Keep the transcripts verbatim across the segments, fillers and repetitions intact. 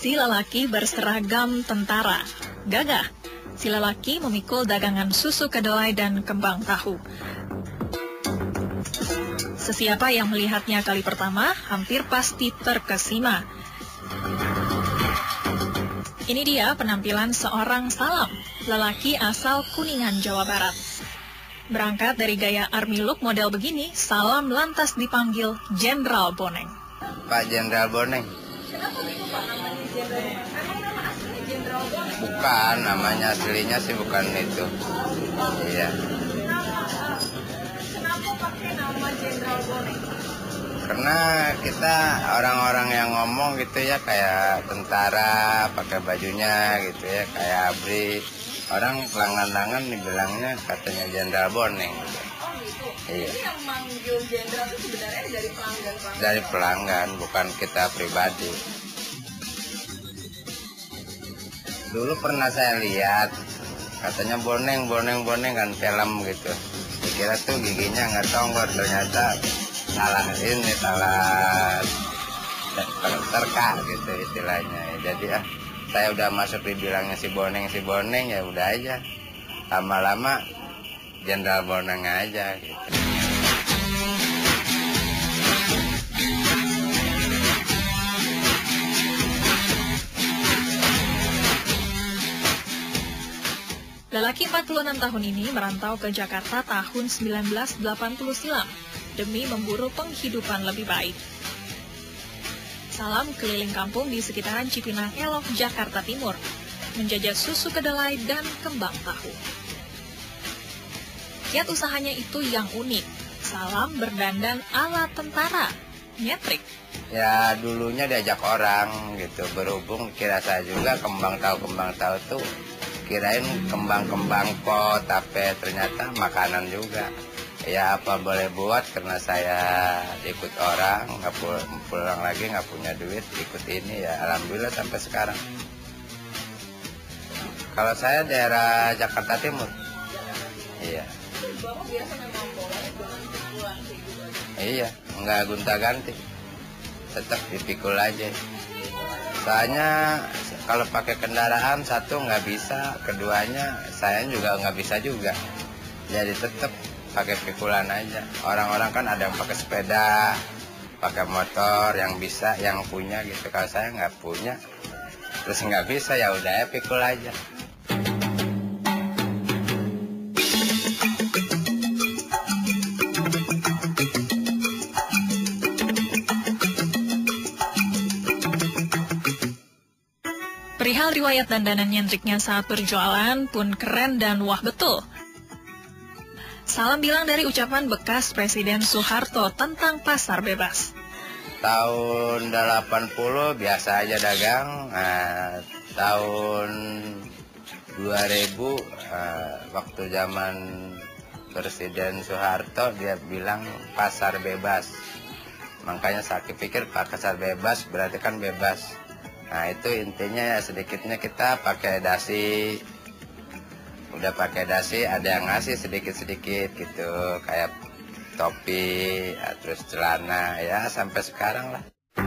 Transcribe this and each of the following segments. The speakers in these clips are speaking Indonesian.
Si lelaki berseragam tentara. Gagah. Si lelaki memikul dagangan susu kedelai dan kembang tahu. Sesiapa yang melihatnya kali pertama, hampir pasti terkesima. Ini dia penampilan seorang Salam, lelaki asal Kuningan, Jawa Barat. Berangkat dari gaya army look model begini, Salam lantas dipanggil Jenderal Boneng. Pak Jenderal Boneng. Kenapa begitu Pak namanya Jenderal Boneng? Emang nama aslinya Jenderal Boneng? Bukan, namanya aslinya sih bukan itu. Iya. Kenapa pakai nama Jenderal Boneng? Karena kita orang-orang yang ngomong gitu ya kayak tentara, pakai bajunya gitu ya kayak abri. Orang pelanggan-pelanggan dibilangnya katanya Jenderal Boneng. Gitu. Oh gitu. Iya. Jadi yang manggil Jenderal itu sebenarnya dari pelanggan. Dari pelanggan, bukan kita pribadi. Dulu pernah saya lihat, katanya boneng, boneng, boneng kan film gitu. Dikira tuh giginya nggak tonggor, ternyata salah ini, salah terka gitu istilahnya. Jadi ah, saya udah masuk dibilangnya si boneng, si boneng ya udah aja. Lama-lama Jenderal Boneng aja gitu. Lelaki empat puluh enam tahun ini merantau ke Jakarta tahun seribu sembilan ratus delapan puluh silam demi memburu penghidupan lebih baik. Salam keliling kampung di sekitaran Cipinang Elok, Jakarta Timur, menjajah susu kedelai dan kembang tahu. Kiat usahanya itu yang unik. Salam berdandan ala tentara, nyetrik. Ya dulunya diajak orang gitu, berhubung kira saya juga kembang tahu-kembang tahu tuh kirain kembang-kembang pot, tapi ternyata makanan juga. Ya apa boleh buat karena saya ikut orang, nggak pulang, pulang lagi nggak punya duit, ikut ini ya alhamdulillah sampai sekarang. Kalau saya daerah Jakarta Timur, iya. Iya, nggak gonta-ganti, tetap dipikul aja. Soalnya kalau pakai kendaraan satu nggak bisa, keduanya saya juga nggak bisa juga. Jadi tetap pakai pikulan aja. Orang-orang kan ada yang pakai sepeda, pakai motor, yang bisa, yang punya gitu. Kalau saya nggak punya, terus nggak bisa ya udah ya pikul aja. Perihal riwayat dandanan nyentriknya saat berjualan pun keren dan wah betul. Salam bilang dari ucapan bekas Presiden Soeharto tentang pasar bebas. Tahun delapan puluh biasa aja dagang. Nah, tahun dua ribu uh, waktu zaman Presiden Soeharto dia bilang pasar bebas. Makanya saya pikir pasar bebas berarti kan bebas. Nah itu intinya ya sedikitnya kita pakai dasi. Udah pakai dasi ada yang ngasih sedikit-sedikit gitu. Kayak topi, ya, terus celana ya sampai sekarang lah.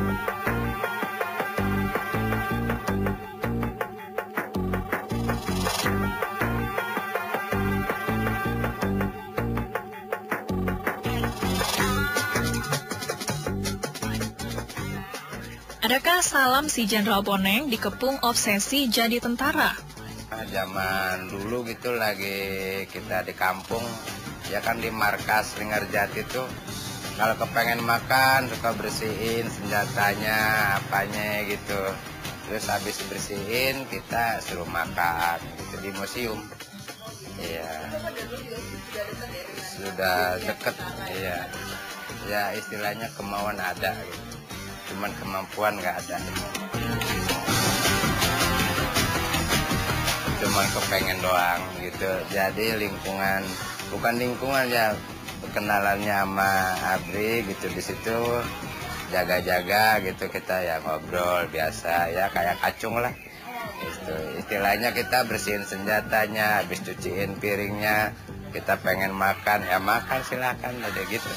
Adakah Salam si Jenderal Boneng dikepung obsesi jadi tentara? Nah, zaman dulu gitu lagi kita di kampung, ya kan di markas Linggarjati tuh, kalau kepengen makan suka bersihin senjatanya, apanya gitu. Terus habis bersihin kita suruh makan gitu di museum. Iya. Sudah deket, iya. Ya istilahnya kemauan ada gitu. Cuman kemampuan nggak ada. Cuman kepengen doang gitu. Jadi lingkungan, bukan lingkungan ya, kenalannya sama Abri gitu di situ, jaga-jaga gitu kita ya ngobrol biasa ya kayak kacung lah. Gitu. Istilahnya kita bersihin senjatanya, habis cuciin piringnya, kita pengen makan ya makan silakan ada gitu.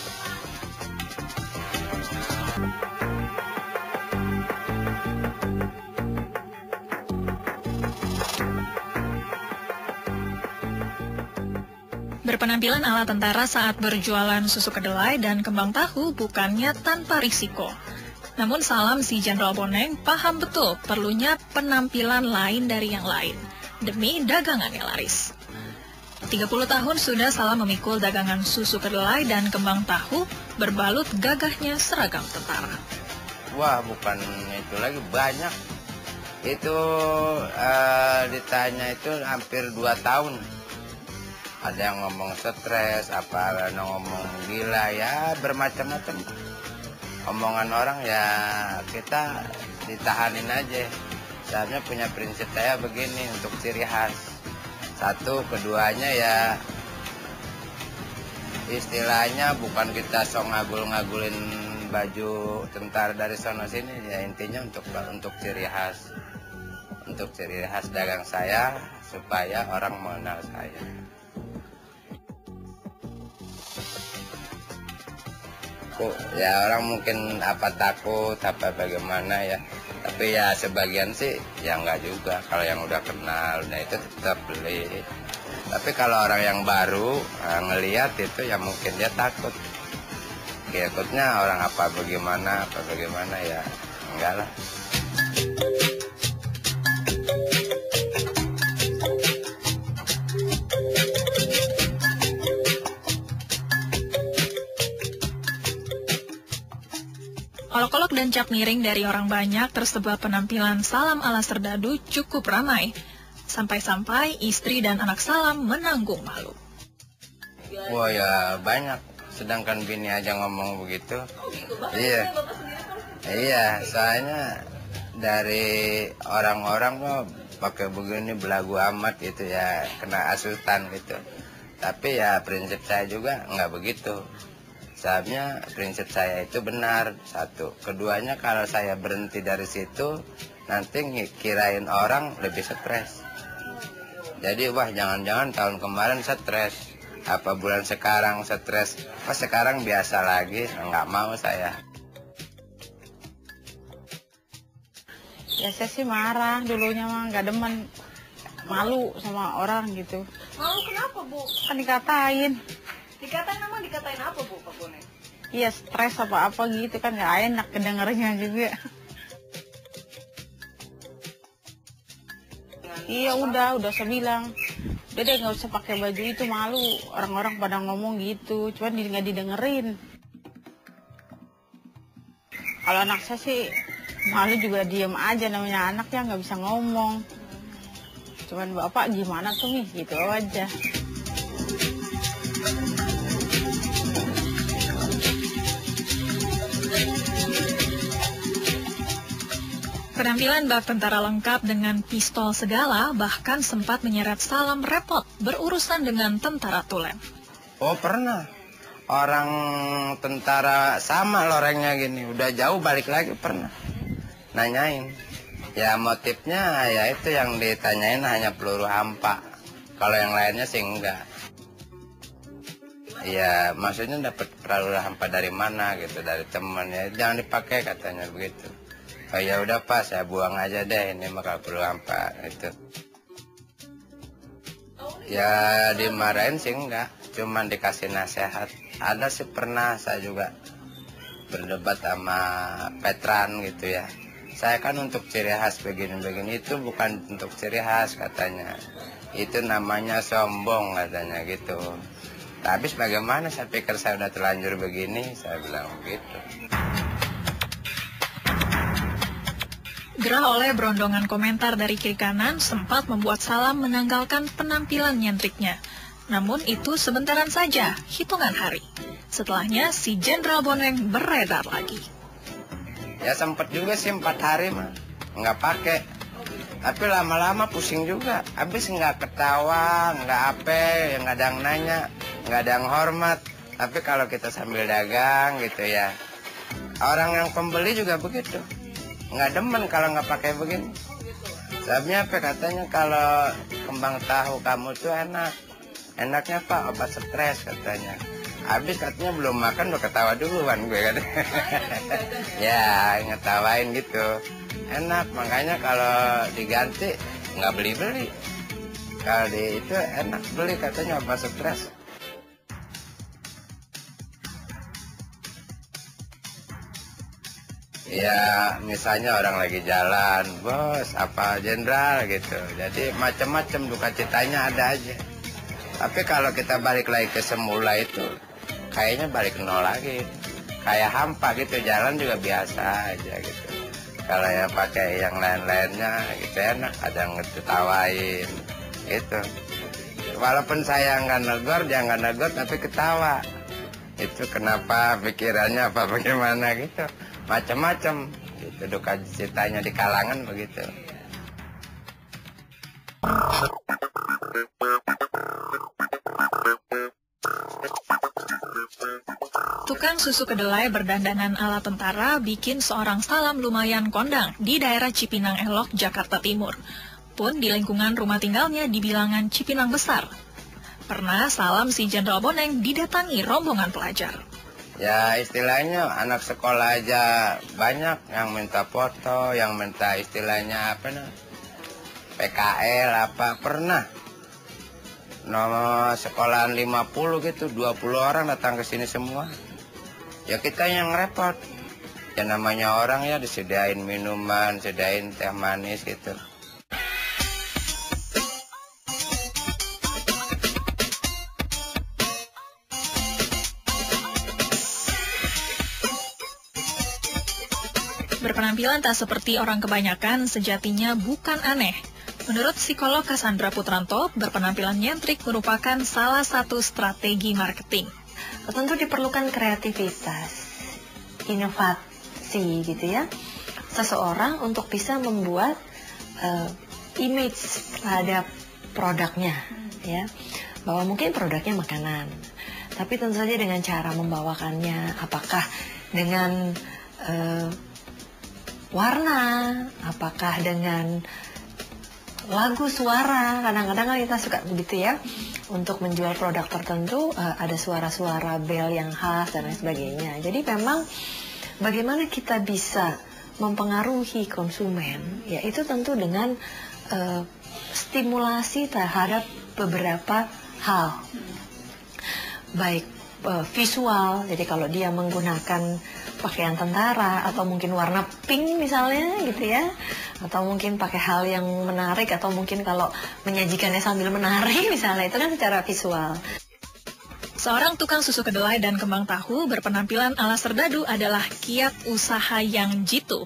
Berpenampilan ala tentara saat berjualan susu kedelai dan kembang tahu bukannya tanpa risiko. Namun Salam si Jenderal Boneng paham betul perlunya penampilan lain dari yang lain, demi dagangannya laris. tiga puluh tahun sudah Salam memikul dagangan susu kedelai dan kembang tahu berbalut gagahnya seragam tentara. Wah, bukan itu lagi, banyak. Itu uh, ditanya itu hampir dua tahun. Ada yang ngomong stres, apa ada yang ngomong gila, ya bermacam-macam. Omongan orang ya kita ditahanin aja. Sebenarnya punya prinsip saya begini untuk ciri khas. Satu, keduanya ya istilahnya bukan kita sok ngagul-ngagulin baju tentara dari sono sini, ya intinya untuk untuk ciri khas. Untuk ciri khas dagang saya supaya orang mengenal saya. Ya orang mungkin apa takut apa bagaimana ya, tapi ya sebagian sih ya enggak juga. Kalau yang udah kenal, nah itu tetap beli. Tapi kalau orang yang baru nah, ngelihat itu ya mungkin dia takut. Takutnya orang apa bagaimana apa bagaimana ya enggak lah. Olok-olok dan cap miring dari orang banyak tersebab penampilan Salam ala Serdadu cukup ramai. Sampai-sampai istri dan anak Salam menanggung malu. Wah ya banyak, sedangkan bini aja ngomong begitu. Oh gitu, iya, iya, soalnya dari orang-orang kok pakai begini belagu amat gitu ya, kena asutan gitu. Tapi ya prinsip saya juga nggak begitu. Sebenarnya prinsip saya itu benar, satu. Keduanya kalau saya berhenti dari situ, nanti kirain orang lebih stres. Jadi wah jangan-jangan tahun kemarin stres, apa bulan sekarang stres, pas sekarang biasa lagi, nggak mau saya. Ya saya sih marah, dulunya mah nggak demen, malu sama orang gitu. Malu kenapa, Bu? Kan dikatain. Dikatain emang dikatain apa, Bu, Pak Boneng? Iya stres apa-apa gitu kan nggak enak kedengarnya juga. Iya udah, udah saya bilang, udah deh nggak usah pakai baju itu, malu. Orang-orang pada ngomong gitu, cuman nggak didengerin. Kalau anak saya sih malu juga diem aja, namanya anak ya nggak bisa ngomong. Cuman bapak gimana tuh nih, gitu aja. Penampilan bak tentara lengkap dengan pistol segala bahkan sempat menyeret Salam repot berurusan dengan tentara tulen. Oh pernah, orang tentara sama lorengnya gini, udah jauh balik lagi pernah. Nanyain, ya motifnya ya itu yang ditanyain hanya peluru hampa. Kalau yang lainnya sih enggak. Ya maksudnya dapat peluru hampa dari mana gitu, dari teman ya, jangan dipakai katanya begitu. Oh ya udah Pak, saya buang aja deh, ini mah kalau peluru hampa itu. Ya dimarahin sih enggak, cuman dikasih nasihat. Ada sih pernah saya juga berdebat sama veteran gitu ya. Saya kan untuk ciri khas begini-begini, itu bukan untuk ciri khas katanya. Itu namanya sombong katanya gitu. Tapi bagaimana, saya pikir saya udah terlanjur begini, saya bilang begitu. Gerah oleh berondongan komentar dari kiri kanan sempat membuat Salam menanggalkan penampilan nyentriknya. Namun itu sebentaran saja, hitungan hari. Setelahnya si Jenderal Boneng beredar lagi. Ya sempat juga sih empat hari mah, nggak pakai. Tapi lama-lama pusing juga. Habis nggak ketawa, nggak apa, nggak ada yang nanya, nggak ada yang hormat. Tapi kalau kita sambil dagang gitu ya, orang yang pembeli juga begitu. Nggak demen kalau nggak pakai begini. Sebabnya apa katanya, kalau kembang tahu kamu tuh enak. Enaknya Pak, obat stres katanya. Habis katanya belum makan udah ketawa duluan gue kan. Ya ngetawain gitu. Enak, makanya kalau diganti nggak beli-beli. Kalau di itu enak beli katanya obat stres. Ya misalnya orang lagi jalan, bos, apa jenderal gitu. Jadi macam-macam duka citanya ada aja. Tapi kalau kita balik lagi ke semula itu, kayaknya balik ke nol lagi. Kayak hampa gitu, jalan juga biasa aja gitu. Kalau yang pakai yang lain-lainnya gitu enak, ada yang ngetawain gitu. Walaupun saya nggak negor, dia nggak negor, tapi ketawa. Itu kenapa pikirannya apa bagaimana gitu. Macam-macam itu duka citanya di kalangan begitu. Tukang susu kedelai berdandanan ala tentara bikin seorang salam lumayan kondang di daerah Cipinang Elok, Jakarta Timur. Pun di lingkungan rumah tinggalnya di bilangan Cipinang Besar. Pernah salam si Jenderal Boneng didatangi rombongan pelajar. Ya istilahnya anak sekolah aja banyak yang minta foto, yang minta istilahnya apa nih, P K L apa, pernah. Nomor sekolahan lima puluh gitu, dua puluh orang datang ke sini semua. Ya kita yang repot. Ya namanya orang ya disediain minuman, disediain teh manis gitu. Berpenampilan tak seperti orang kebanyakan sejatinya bukan aneh. Menurut psikolog Cassandra Putranto, berpenampilan nyentrik merupakan salah satu strategi marketing. Tentu diperlukan kreativitas, inovasi gitu ya. Seseorang untuk bisa membuat uh, image terhadap produknya ya. Bahwa mungkin produknya makanan, tapi tentu saja dengan cara membawakannya, apakah dengan uh, warna, apakah dengan lagu, suara. Kadang-kadang kita suka begitu ya, untuk menjual produk tertentu uh, ada suara-suara bel yang khas dan lain sebagainya. Jadi memang bagaimana kita bisa mempengaruhi konsumen, yaitu tentu dengan uh, stimulasi terhadap beberapa hal, baik uh, visual. Jadi kalau dia menggunakan pakaian tentara atau mungkin warna pink misalnya gitu ya, atau mungkin pakai hal yang menarik, atau mungkin kalau menyajikannya sambil menari misalnya, itu kan secara visual. Seorang tukang susu kedelai dan kembang tahu berpenampilan ala serdadu adalah kiat usaha yang jitu.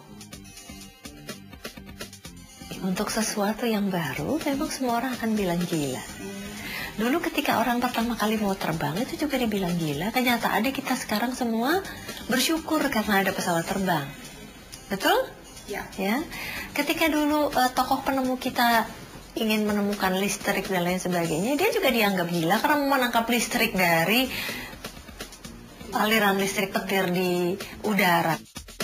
Untuk sesuatu yang baru memang semua orang akan bilang gila. Dulu ketika orang pertama kali mau terbang itu juga dibilang gila. Kenyataannya kita sekarang semua bersyukur karena ada pesawat terbang. Betul? Ya. Ya. Ketika dulu uh, tokoh penemu kita ingin menemukan listrik dan lain sebagainya, dia juga dianggap gila karena menangkap listrik dari aliran listrik petir di udara.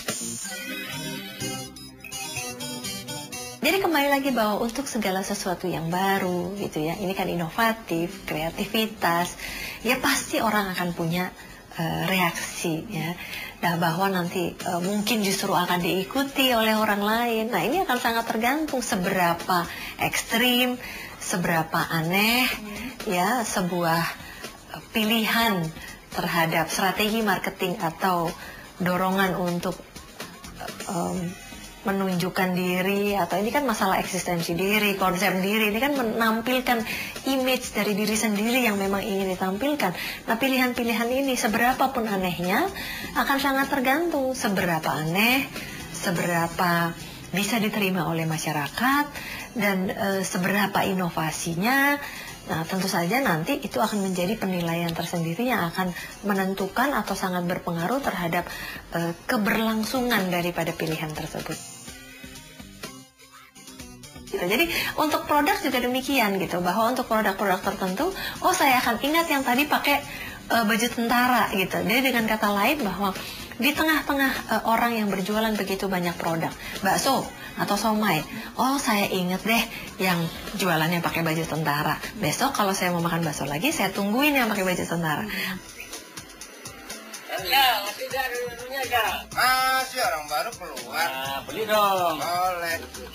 Jadi kembali lagi bahwa untuk segala sesuatu yang baru gitu ya, ini kan inovatif, kreativitas, ya pasti orang akan punya uh, reaksi ya. Nah bahwa nanti uh, mungkin justru akan diikuti oleh orang lain. Nah ini akan sangat tergantung seberapa ekstrim, seberapa aneh ya sebuah pilihan terhadap strategi marketing atau dorongan untuk um, menunjukkan diri, atau ini kan masalah eksistensi diri, konsep diri, ini kan menampilkan image dari diri sendiri yang memang ingin ditampilkan. Nah pilihan-pilihan ini seberapa pun anehnya akan sangat tergantung seberapa aneh, seberapa bisa diterima oleh masyarakat, dan e, seberapa inovasinya. Nah tentu saja nanti itu akan menjadi penilaian tersendiri yang akan menentukan atau sangat berpengaruh terhadap e, keberlangsungan daripada pilihan tersebut. Gitu. Jadi untuk produk juga demikian gitu, bahwa untuk produk-produk tertentu, oh saya akan ingat yang tadi pakai e, baju tentara gitu. Jadi dengan kata lain bahwa di tengah-tengah e, orang yang berjualan begitu banyak produk, bakso atau somai, oh saya inget deh yang jualannya pakai baju tentara. Besok kalau saya mau makan bakso lagi, saya tungguin yang pakai baju tentara. Ya, ngasih dari dulunya ya. Masih orang baru keluar. Nah, beli dong. Boleh.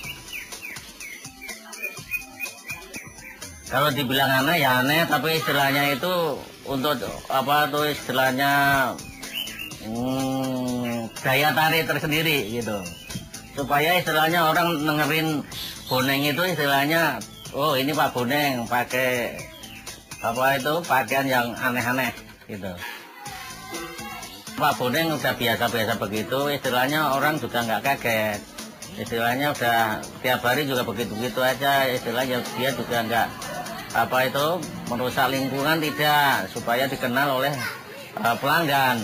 Kalau dibilang aneh ya aneh, tapi istilahnya itu untuk apa tuh istilahnya hmm, daya tarik tersendiri gitu. Supaya istilahnya orang dengerin Boneng itu istilahnya, oh ini Pak Boneng pakai apa itu pakaian yang aneh-aneh gitu. Pak Boneng udah biasa-biasa begitu, istilahnya orang juga nggak kaget. Istilahnya udah tiap hari juga begitu-begitu aja, istilahnya dia juga nggak apa itu merusak lingkungan, tidak, supaya dikenal oleh uh, pelanggan.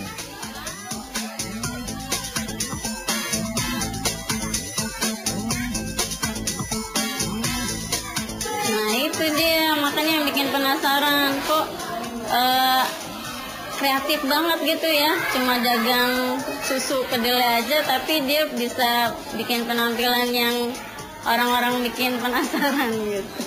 Nah itu dia, makanya yang bikin penasaran kok uh, kreatif banget gitu ya. Cuma dagang susu kedelai aja, tapi dia bisa bikin penampilan yang orang-orang bikin penasaran gitu.